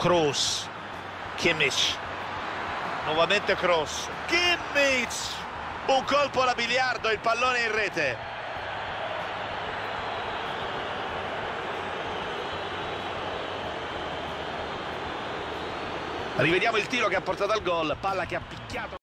Kroos, Kimmich, nuovamente Kroos, Kimmich, un colpo alla biliardo, il pallone in rete. Rivediamo il tiro che ha portato al gol, palla che ha picchiato.